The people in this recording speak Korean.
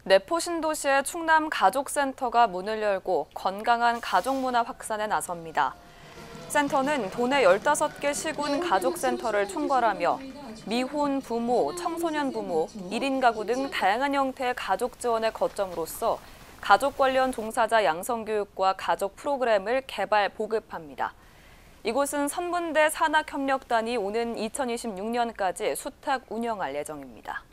내포 신도시의 충남 가족센터가 문을 열고 건강한 가족문화 확산에 나섭니다. 센터는 도내 15개 시군 가족센터를 총괄하며 미혼 부모, 청소년 부모, 1인 가구 등 다양한 형태의 가족 지원의 거점으로서 가족 관련 종사자 양성교육과 가족 프로그램을 개발, 보급합니다. 이곳은 선문대 산학협력단이 오는 2026년까지 수탁 운영할 예정입니다.